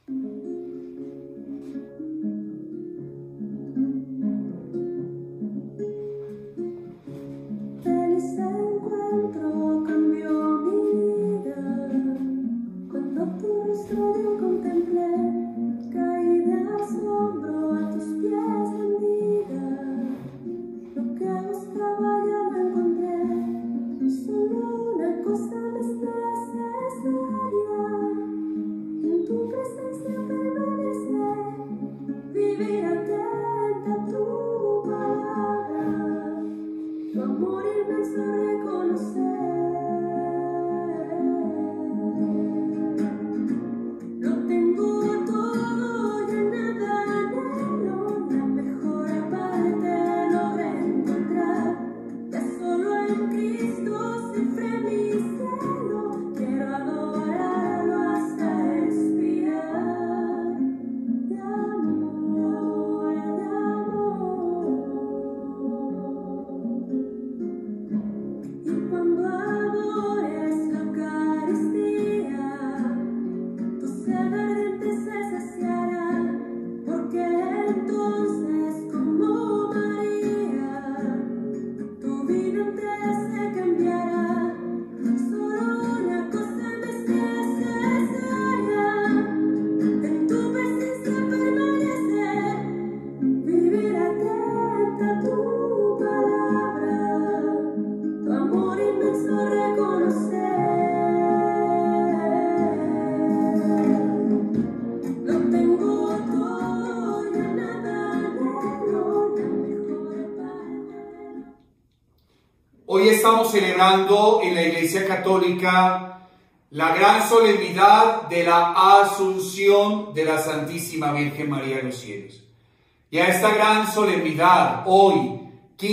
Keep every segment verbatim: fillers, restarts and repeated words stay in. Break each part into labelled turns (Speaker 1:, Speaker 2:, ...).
Speaker 1: Hoy estamos celebrando en la Iglesia Católica la gran solemnidad de la Asunción de la Santísima Virgen María a los cielos. Y a esta gran solemnidad, hoy,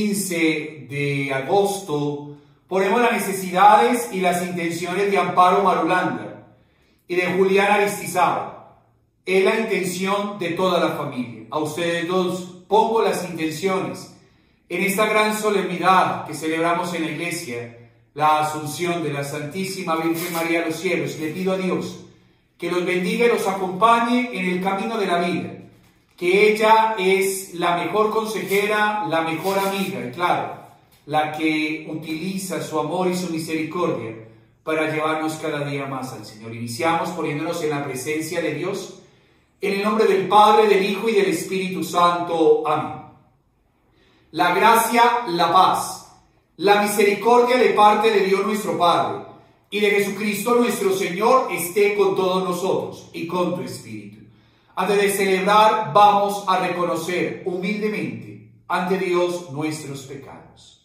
Speaker 1: quince de agosto, ponemos las necesidades y las intenciones de Amparo Marulanda y de Julián Aristizábal. Es la intención de toda la familia. A ustedes dos pongo las intenciones en esta gran solemnidad que celebramos en la Iglesia, la Asunción de la Santísima Virgen María a los cielos. Le pido a Dios que los bendiga y los acompañe en el camino de la vida, que ella es la mejor consejera, la mejor amiga y claro, la que utiliza su amor y su misericordia para llevarnos cada día más al Señor. Iniciamos poniéndonos en la presencia de Dios, en el nombre del Padre, del Hijo y del Espíritu Santo. Amén. La gracia, la paz, la misericordia de parte de Dios nuestro Padre y de Jesucristo nuestro Señor esté con todos nosotros y con tu Espíritu. Antes de celebrar, vamos a reconocer humildemente ante Dios nuestros pecados.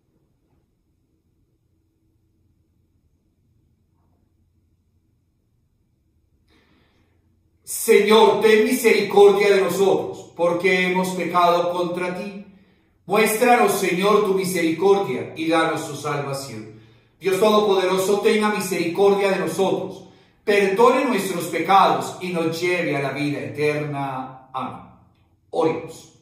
Speaker 1: Señor, ten misericordia de nosotros, porque hemos pecado contra ti. Muéstranos, Señor, tu misericordia y danos tu salvación. Dios Todopoderoso, tenga misericordia de nosotros, perdone nuestros pecados y nos lleve a la vida eterna. Amén. Oremos.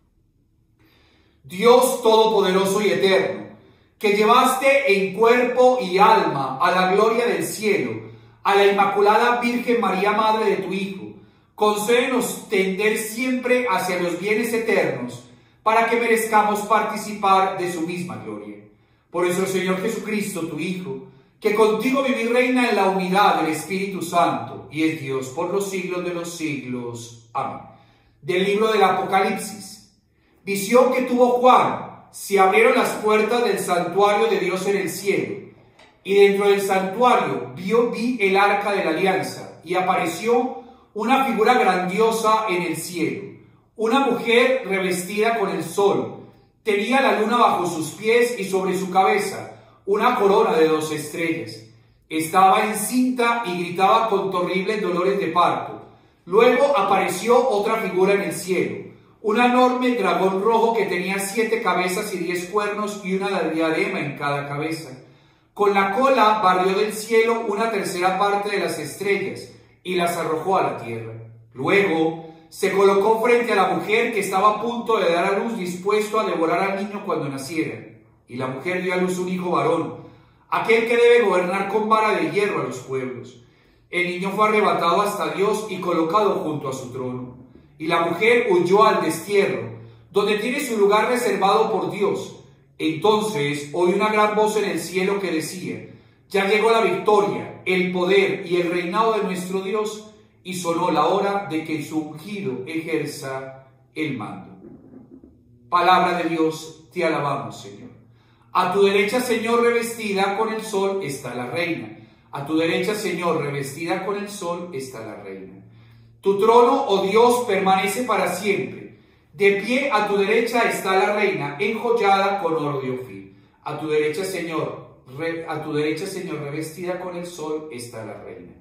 Speaker 1: Dios Todopoderoso y eterno, que llevaste en cuerpo y alma a la gloria del cielo a la Inmaculada Virgen María, Madre de tu Hijo, concédenos tender siempre hacia los bienes eternos, para que merezcamos participar de su misma gloria. Por nuestro Señor Jesucristo, tu Hijo, que contigo vive y reina en la unidad del Espíritu Santo, y es Dios por los siglos de los siglos. Amén. Del libro del Apocalipsis. Visión que tuvo Juan: se abrieron las puertas del santuario de Dios en el cielo, y dentro del santuario vio, vi el arca de la alianza, y apareció una figura grandiosa en el cielo. Una mujer revestida con el sol, tenía la luna bajo sus pies y sobre su cabeza una corona de dos estrellas. Estaba encinta y gritaba con terribles dolores de parto. Luego apareció otra figura en el cielo, un enorme dragón rojo que tenía siete cabezas y diez cuernos y una diadema en cada cabeza. Con la cola barrió del cielo una tercera parte de las estrellas y las arrojó a la tierra. Luego se colocó frente a la mujer que estaba a punto de dar a luz, dispuesto a devorar al niño cuando naciera. Y la mujer dio a luz un hijo varón, aquel que debe gobernar con vara de hierro a los pueblos. El niño fue arrebatado hasta Dios y colocado junto a su trono. Y la mujer huyó al destierro, donde tiene su lugar reservado por Dios. Entonces oí una gran voz en el cielo que decía: ya llegó la victoria, el poder y el reinado de nuestro Dios, y sonó la hora de que su ungido ejerza el mando. Palabra de Dios, te alabamos, Señor. A tu derecha, Señor, revestida con el sol, está la reina. A tu derecha, Señor, revestida con el sol, está la reina. Tu trono, oh Dios, permanece para siempre. De pie a tu derecha está la reina, enjollada con oro de Ofir. A tu derecha, Señor, re, a tu derecha, Señor, revestida con el sol, está la reina.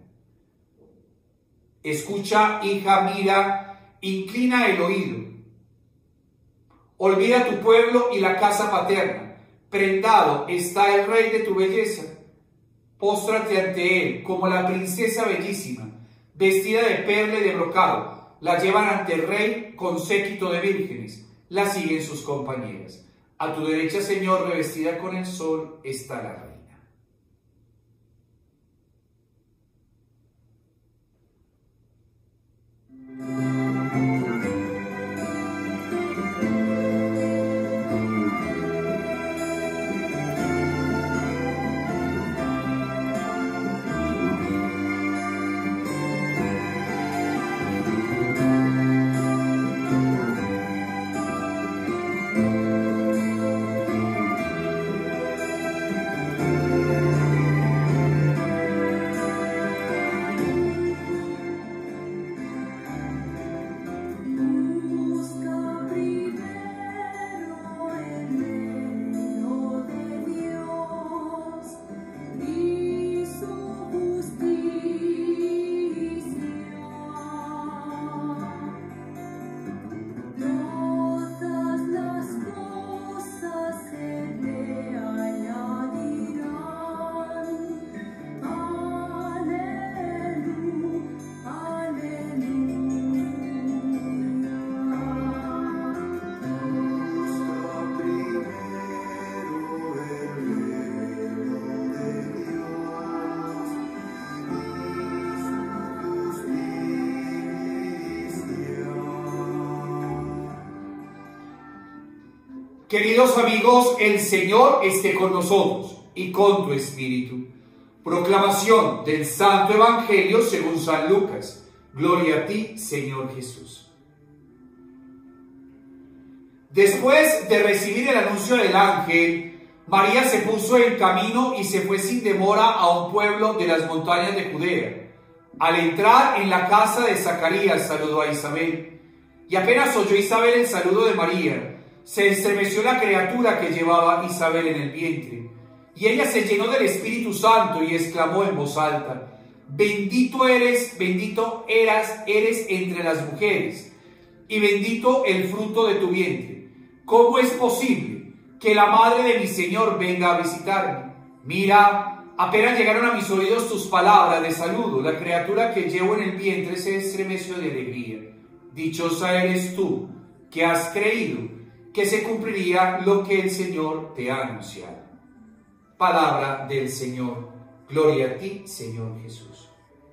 Speaker 1: Escucha, hija, mira, inclina el oído. Olvida tu pueblo y la casa paterna. Prendado está el rey de tu belleza. Póstrate ante él como la princesa bellísima, vestida de perla y de brocado. La llevan ante el rey con séquito de vírgenes. La siguen sus compañeras. A tu derecha, Señor, revestida con el sol, está la reina. Queridos amigos, el Señor esté con nosotros y con tu espíritu. Proclamación del Santo Evangelio según San Lucas. Gloria a ti, Señor Jesús. Después de recibir el anuncio del ángel, María se puso en camino y se fue sin demora a un pueblo de las montañas de Judea. Al entrar en la casa de Zacarías, saludó a Isabel. Y apenas oyó Isabel el saludo de María, se estremeció la criatura que llevaba Isabel en el vientre, y ella se llenó del Espíritu Santo y exclamó en voz alta: bendito eres, bendito eras, eres entre las mujeres, y bendito el fruto de tu vientre. ¿Cómo es posible que la madre de mi Señor venga a visitarme? Mira, apenas llegaron a mis oídos tus palabras de saludo, la criatura que llevo en el vientre se estremeció de alegría. Dichosa eres tú, que has creído que se cumpliría lo que el Señor te ha anunciado. Palabra del Señor. Gloria a ti, Señor Jesús.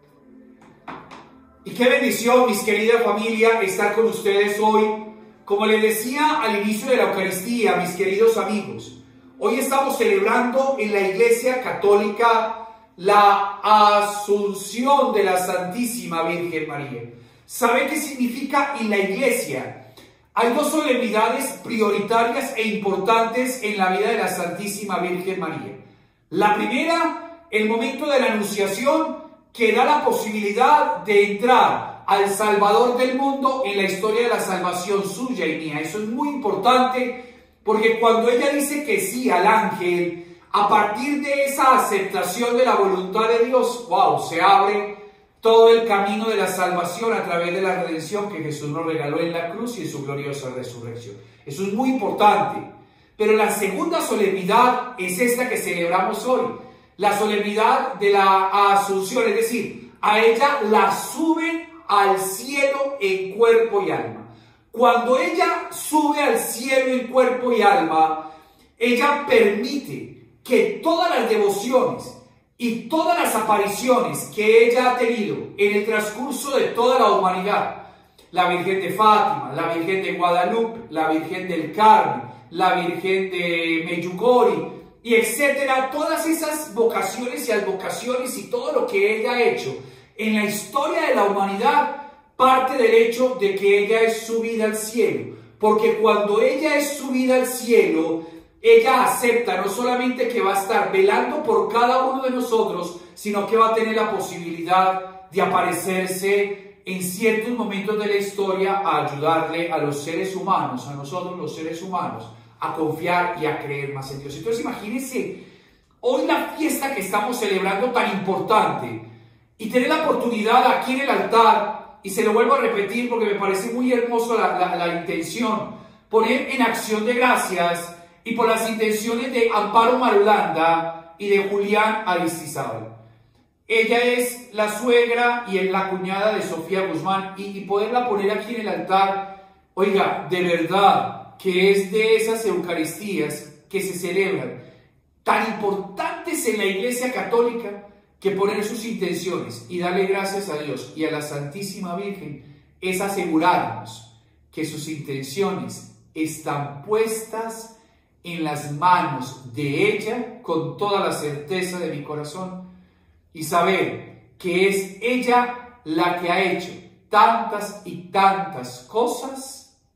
Speaker 1: Y qué bendición, mis querida familia, estar con ustedes hoy. Como les decía al inicio de la Eucaristía, mis queridos amigos, hoy estamos celebrando en la Iglesia Católica la Asunción de la Santísima Virgen María. ¿Sabe qué significa en la Iglesia? Hay dos solemnidades prioritarias e importantes en la vida de la Santísima Virgen María. La primera, el momento de la Anunciación, que da la posibilidad de entrar al Salvador del mundo en la historia de la salvación suya y mía. Eso es muy importante, porque cuando ella dice que sí al ángel, a partir de esa aceptación de la voluntad de Dios, wow, se abre todo el camino de la salvación a través de la redención que Jesús nos regaló en la cruz y en su gloriosa resurrección. Eso es muy importante. Pero la segunda solemnidad es esta que celebramos hoy, la solemnidad de la Asunción, es decir, a ella la suben al cielo en cuerpo y alma. Cuando ella sube al cielo en cuerpo y alma, ella permite que todas las devociones y todas las apariciones que ella ha tenido en el transcurso de toda la humanidad, la Virgen de Fátima, la Virgen de Guadalupe, la Virgen del Carmen, la Virgen de Medjugorje, y etcétera, todas esas vocaciones y advocaciones y todo lo que ella ha hecho en la historia de la humanidad, parte del hecho de que ella es subida al cielo. Porque cuando ella es subida al cielo, ella acepta no solamente que va a estar velando por cada uno de nosotros, sino que va a tener la posibilidad de aparecerse en ciertos momentos de la historia a ayudarle a los seres humanos, a nosotros los seres humanos, a confiar y a creer más en Dios. Entonces imagínense, hoy la fiesta que estamos celebrando tan importante y tener la oportunidad aquí en el altar, y se lo vuelvo a repetir porque me parece muy hermoso la, la, la intención, poner en acción de gracias y por las intenciones de Amparo Marulanda y de Julián Aristizábal. Ella es la suegra y es la cuñada de Sofía Guzmán, y, y poderla poner aquí en el altar, oiga, de verdad, que es de esas Eucaristías que se celebran tan importantes en la Iglesia Católica, que poner sus intenciones y darle gracias a Dios y a la Santísima Virgen es asegurarnos que sus intenciones están puestas en las manos de ella con toda la certeza de mi corazón, y saber que es ella la que ha hecho tantas y tantas cosas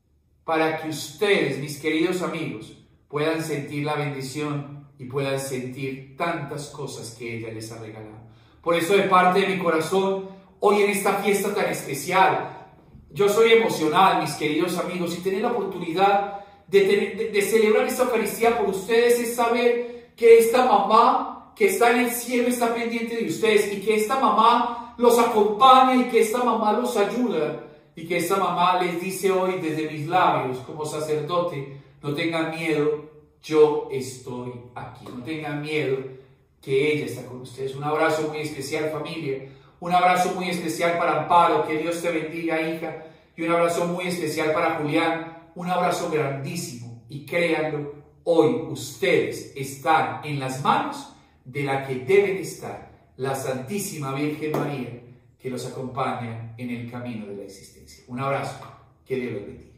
Speaker 1: para que ustedes, mis queridos amigos, puedan sentir la bendición y puedan sentir tantas cosas que ella les ha regalado. Por eso, de parte de mi corazón, hoy en esta fiesta tan especial, yo soy emocional, mis queridos amigos, y tener la oportunidad de, tener, de, de celebrar esta Eucaristía por ustedes es saber que esta mamá que está en el cielo está pendiente de ustedes, y que esta mamá los acompaña, y que esta mamá los ayuda, y que esta mamá les dice hoy desde mis labios como sacerdote: no tengan miedo, yo estoy aquí. No tengan miedo, que ella está con ustedes. Un abrazo muy especial, familia. Un abrazo muy especial para Amparo. Que Dios te bendiga, hija. Y un abrazo muy especial para Julián. Un abrazo grandísimo. Y créanlo, hoy ustedes están en las manos de la que deben estar, la Santísima Virgen María, que los acompaña en el camino de la existencia. Un abrazo. Que Dios los bendiga.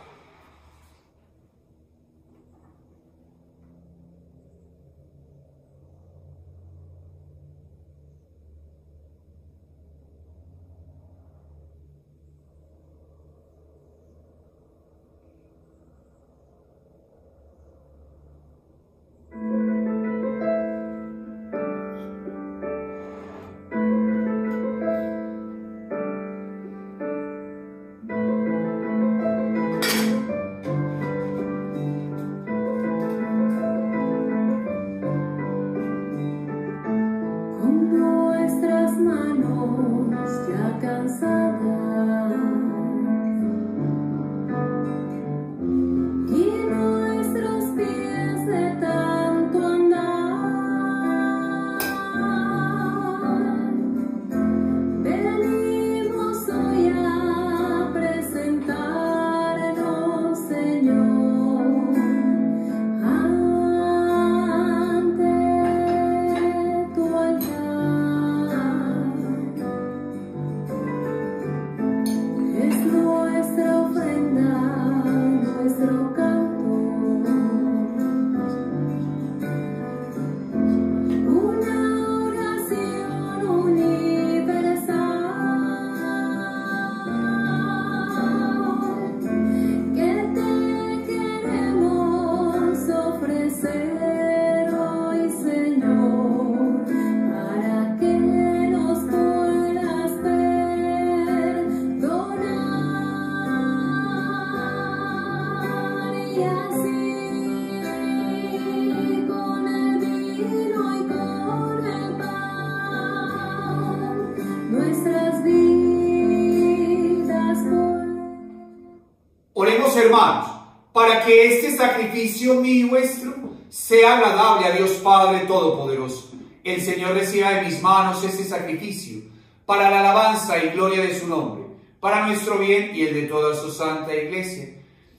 Speaker 1: Oremos, hermanos, para que este sacrificio mío y vuestro sea agradable a Dios Padre Todopoderoso. El Señor reciba de mis manos este sacrificio para la alabanza y gloria de su nombre, para nuestro bien y el de toda su santa iglesia.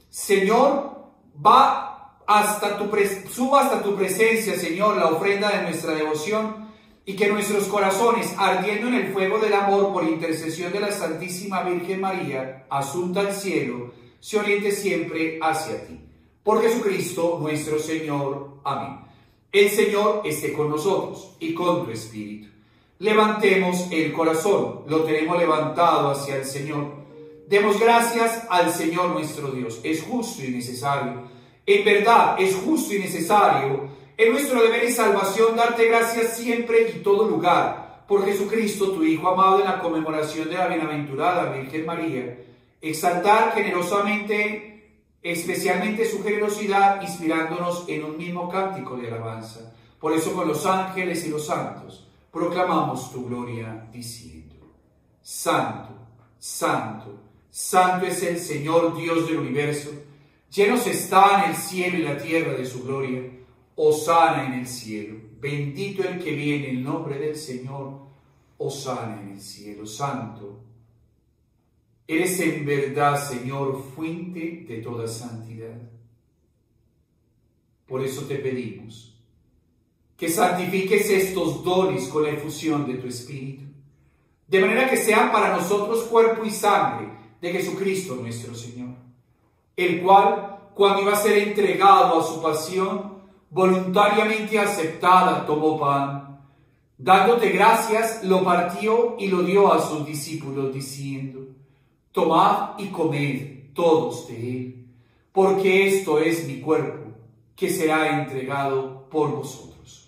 Speaker 1: Señor, va hasta tu suba hasta tu presencia, Señor, la ofrenda de nuestra devoción, y que nuestros corazones, ardiendo en el fuego del amor por intercesión de la Santísima Virgen María, asunta al cielo, se oriente siempre hacia ti. Por Jesucristo nuestro Señor. Amén. El Señor esté con nosotros y con tu espíritu. Levantemos el corazón, lo tenemos levantado hacia el Señor. Demos gracias al Señor nuestro Dios. Es justo y necesario. En verdad, es justo y necesario. Es nuestro deber y salvación darte gracias siempre y todo lugar. Por Jesucristo, tu Hijo amado, en la conmemoración de la bienaventurada Virgen María. Exaltar generosamente, especialmente su generosidad, inspirándonos en un mismo cántico de alabanza. Por eso con los ángeles y los santos proclamamos tu gloria diciendo: Santo, Santo, Santo es el Señor Dios del universo, llenos están el cielo y la tierra de su gloria. Hosana en el cielo, bendito el que viene en nombre del Señor. Hosana en el cielo. Santo eres en verdad, Señor, fuente de toda santidad. Por eso te pedimos que santifiques estos dones con la efusión de tu Espíritu, de manera que sean para nosotros cuerpo y sangre de Jesucristo nuestro Señor, el cual, cuando iba a ser entregado a su pasión, voluntariamente aceptada, tomó pan, dándote gracias, lo partió y lo dio a sus discípulos, diciendo: Tomad y comed todos de él, porque esto es mi cuerpo, que será entregado por vosotros.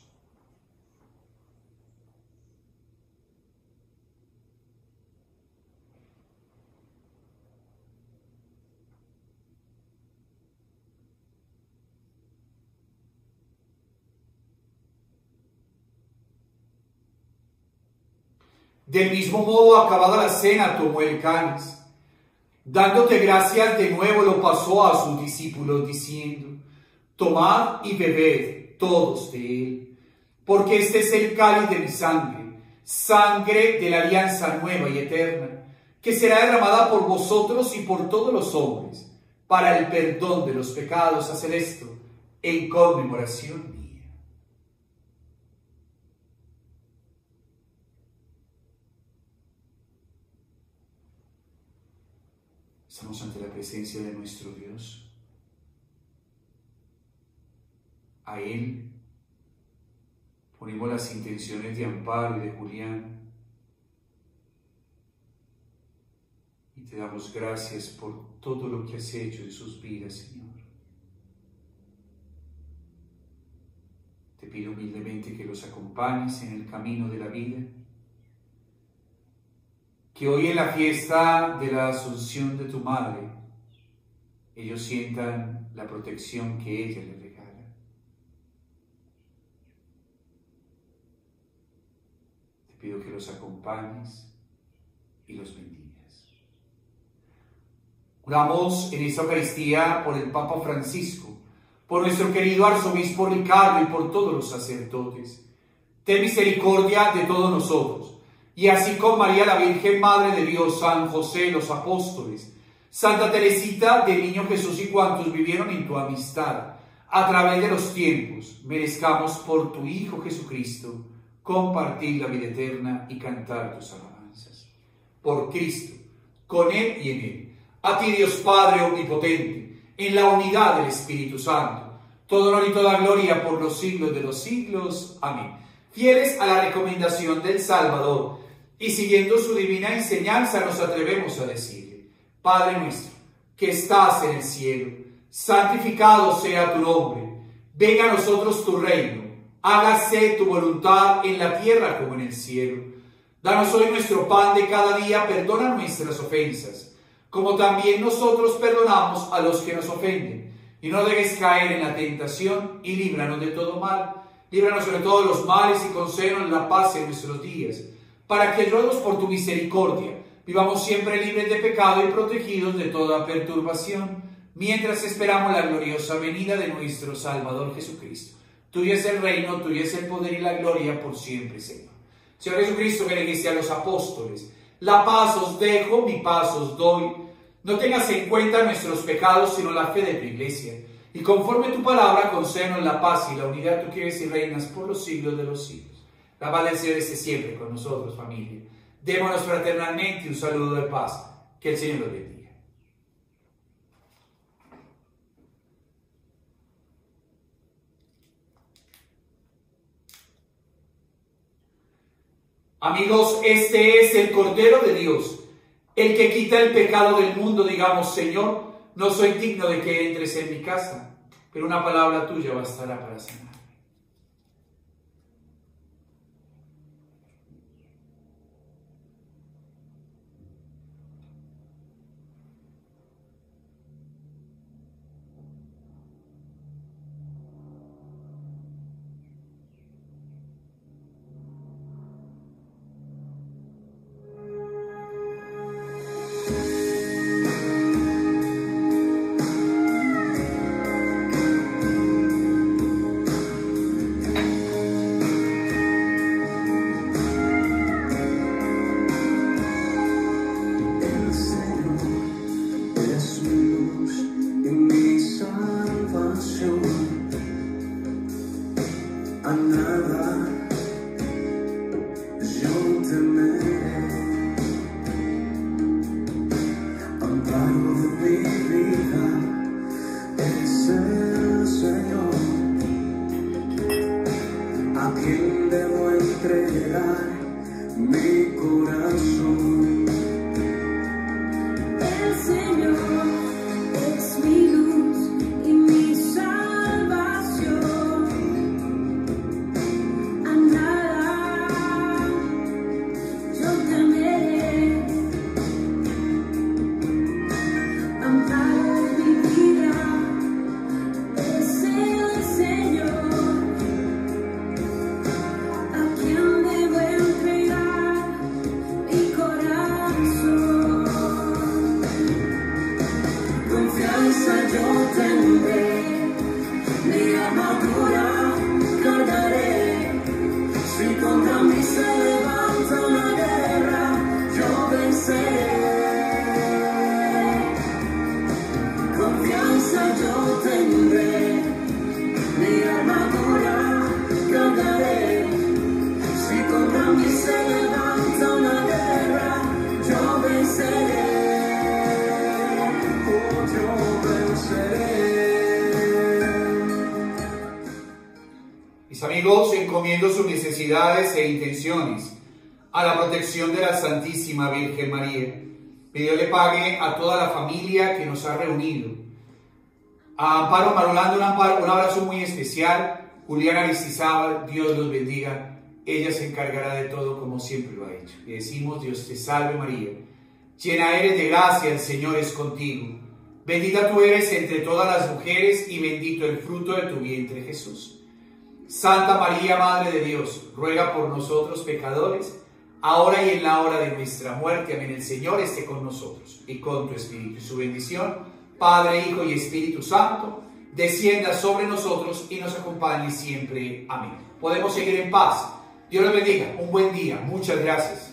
Speaker 1: Del mismo modo, acabada la cena, tomó el cáliz. Dándote gracias de nuevo, lo pasó a sus discípulos, diciendo: Tomad y bebed todos de él, porque este es el cáliz de mi sangre, sangre de la alianza nueva y eterna, que será derramada por vosotros y por todos los hombres, para el perdón de los pecados. Haced esto en conmemoración mía. Estamos ante la presencia de nuestro Dios. A Él ponemos las intenciones de Amparo y de Julián. Y te damos gracias por todo lo que has hecho en sus vidas, Señor. Te pido humildemente que los acompañes en el camino de la vida. Que hoy en la fiesta de la Asunción de tu Madre, ellos sientan la protección que ella les regala. Te pido que los acompañes y los bendigas. Oramos en esta Eucaristía por el Papa Francisco, por nuestro querido Arzobispo Ricardo y por todos los sacerdotes. Ten misericordia de todos nosotros. Y así con María la Virgen Madre de Dios, San José, los apóstoles, Santa Teresita del Niño Jesús y cuantos vivieron en tu amistad, a través de los tiempos, merezcamos por tu Hijo Jesucristo compartir la vida eterna y cantar tus alabanzas. Por Cristo, con Él y en Él, a ti Dios Padre omnipotente, en la unidad del Espíritu Santo, todo honor y toda gloria por los siglos de los siglos. Amén. Fieles a la recomendación del Salvador, y siguiendo su divina enseñanza, nos atrevemos a decirle: Padre nuestro, que estás en el cielo, santificado sea tu nombre. Venga a nosotros tu reino. Hágase tu voluntad en la tierra como en el cielo. Danos hoy nuestro pan de cada día. Perdona nuestras ofensas, como también nosotros perdonamos a los que nos ofenden. Y no dejes caer en la tentación, y líbranos de todo mal. Líbranos sobre todos los males y concédenos la paz en nuestros días, para que, ayudados por tu misericordia, vivamos siempre libres de pecado y protegidos de toda perturbación, mientras esperamos la gloriosa venida de nuestro Salvador Jesucristo. Tuyo es el reino, tuyo es el poder y la gloria por siempre, Señor. Señor Jesucristo, que le dijiste a los apóstoles: la paz os dejo, mi paz os doy. No tengas en cuenta nuestros pecados, sino la fe de tu iglesia. Y conforme tu palabra, concédenos la paz y la unidad. Tú que vives y reinas por los siglos de los siglos. La paz del Señor esté siempre con nosotros, familia. Démonos fraternalmente un saludo de paz. Que el Señor los bendiga. Amigos, este es el Cordero de Dios, el que quita el pecado del mundo. Digamos: Señor, no soy digno de que entres en mi casa, pero una palabra tuya bastará para sanar. Amigos, encomiendo sus necesidades e intenciones a la protección de la Santísima Virgen María. Que Dios le pague a toda la familia que nos ha reunido. A Amparo Marulanda, un, amparo, un abrazo muy especial. Juliana Aristizábal, Dios los bendiga. Ella se encargará de todo como siempre lo ha hecho. Le decimos: Dios te salve María, llena eres de gracia, el Señor es contigo. Bendita tú eres entre todas las mujeres y bendito el fruto de tu vientre, Jesús. Santa María, Madre de Dios, ruega por nosotros pecadores, ahora y en la hora de nuestra muerte. Amén. El Señor esté con nosotros y con tu Espíritu. Y su bendición, Padre, Hijo y Espíritu Santo, descienda sobre nosotros y nos acompañe siempre. Amén. Podemos seguir en paz. Dios los bendiga. Un buen día. Muchas gracias.